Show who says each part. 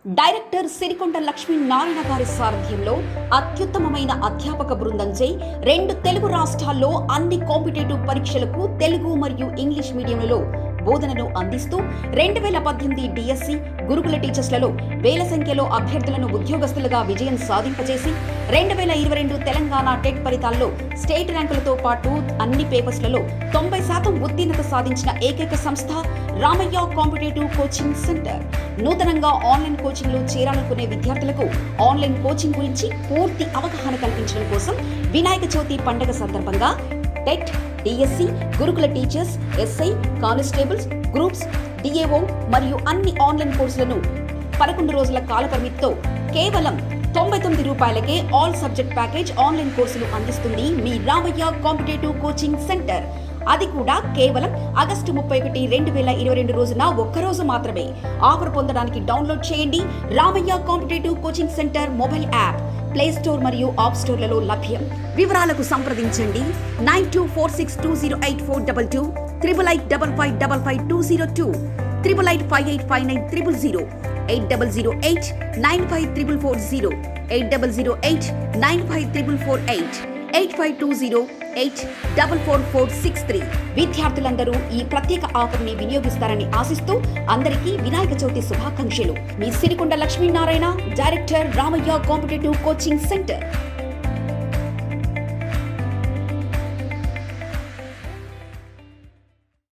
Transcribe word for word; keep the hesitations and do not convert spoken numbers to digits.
Speaker 1: Director Sirikonda Lakshmi Narayana గారి సారథ్యంలో అత్యుత్తమమైన అధ్యాపక బృందంచే రెండు తెలుగు రాష్ట్రాల్లో అన్ని కాంపిటేటివ్ పరీక్షలకు తెలుగు మరియు ఇంగ్లీష్ మీడియంలలో బోధనను అందిస్తూ రెండు వేల పద్దెనిమిది డిఎస్సి గురుకుల టీచర్స్లలో వేల సంఖ్యలో అభ్యర్థులను ఉద్యోగస్తులుగా విజయం సాధింపజేసి రెండు వేల ఇరవై రెండు తెలంగాణ టెట్ ఫలితాల్లో స్టేట్ ర్యాంకులతో పాటు అన్ని పేపర్స్లలో తొంభై శాతం ఉత్తీర్ణత సాధించిన ఏకైక సంస్థ రామయ్య కాంపిటేటివ్ కోచింగ్ సెంటర్. నూతనంగా ఆన్లైన్ కోచింగ్ లో చేరాలనుకునే విద్యార్థులకు ఆన్లైన్ కోచింగ్ గురించి పూర్తి అవగాహన కల్పించడం కోసం వినాయక చవితి పండుగ సందర్భంగా TET, DSC, Gurukula teachers, SI, constables, groups, DAO మరియు అన్ని ఆన్లైన్ కోర్సులను పదకొండు రోజుల కాల పరిమితితో కేవలం తొంభై తొమ్మిది రూపాయలకే ఆల్ సబ్జెక్ట్ ప్యాకేజ్ ఆన్లైన్ కోర్సులు అందిస్తుంది మీ రామయ్య కాంపిటేటివ్ కోచింగ్ సెంటర్. అది కూడా కేవలం ఆగస్టు ముప్పై ఒకటి రెండు వేల ఇరవై రెండు రోజున ఒక్కరోజు మాత్రమే. ఆఫర్ పొందడానికి డౌన్లోడ్ చేయండి Ramaiah competitive coaching centre mobile app. Play store మరియు ఆప్ స్టోర్లలో లభ్యం. వివరాలకు సంప్రదించండి nine two four six two zero eight four double two triple eight double five double five two zero two triple eight five eight five nine triple zero eight double zero eight nine five triple four zero eight double zero eight nine five triple four eight eight five two zero eight double four four six three. విద్యార్థులందరూ ఈ ప్రత్యేక offer ని వినియోగిస్తారని ఆశిస్తూ అందరికీ వినాయక చవితి శుభాకాంక్షలు. మీ Sirikonda Lakshminarayana, director Ramaiah competitive coaching centre.